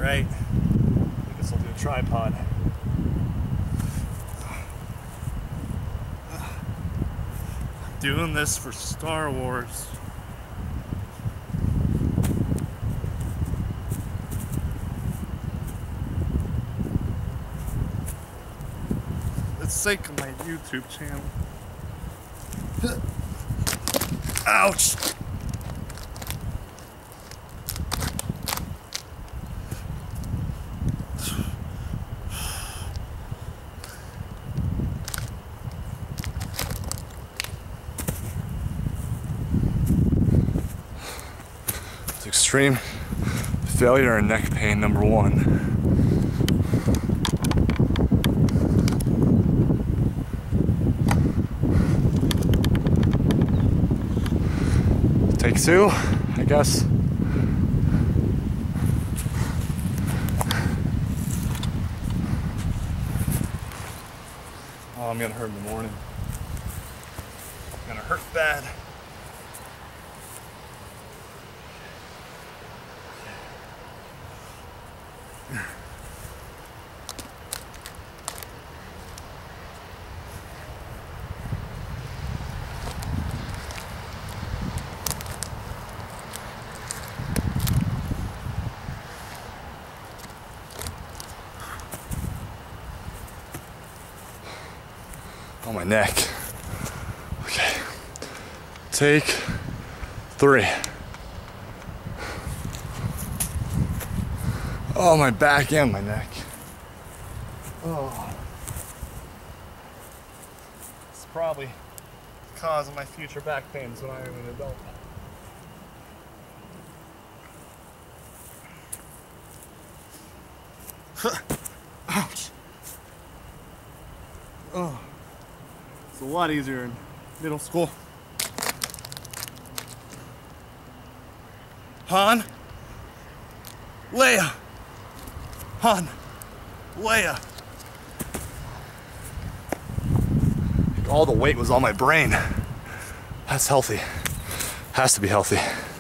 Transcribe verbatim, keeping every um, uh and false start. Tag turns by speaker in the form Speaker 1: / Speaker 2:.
Speaker 1: right? I guess I'll do a tripod. I'm doing this for Star Wars. For the sake of my YouTube channel. Ouch!
Speaker 2: It's extreme failure and neck pain number one. Take two, I guess.
Speaker 1: Oh, I'm gonna hurt in the morning. I'm gonna hurt bad.
Speaker 2: On my neck. Okay. Take three. Oh, my back and my neck.
Speaker 1: Oh. It's probably the cause of my future back pains when I am an adult. Ouch. Oh. It's a lot easier in middle school. Han, Leia, Han, Leia.
Speaker 2: All the weight was on my brain. That's healthy. Has to be healthy.